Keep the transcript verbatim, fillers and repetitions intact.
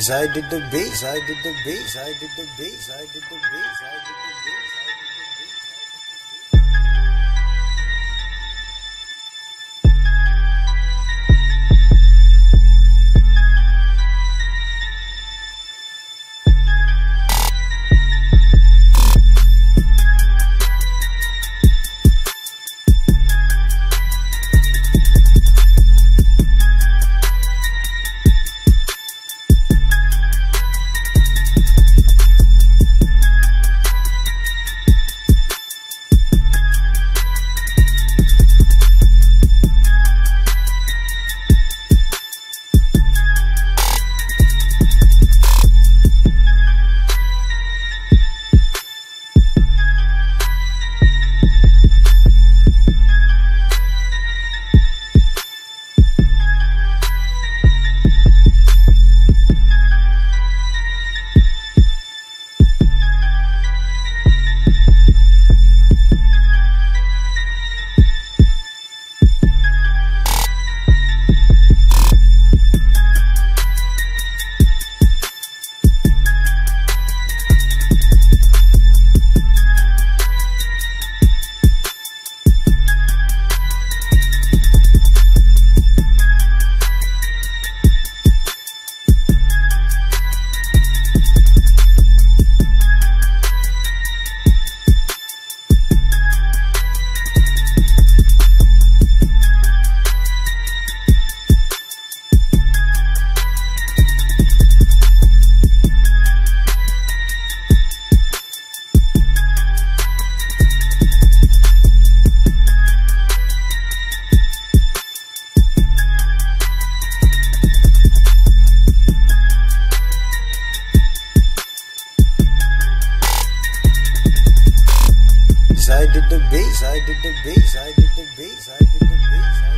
I did the bass, I did the bass, I did the bass, I did the bass, I did the bass. I did the bass, I did the bass, I did the bass, I did the bass.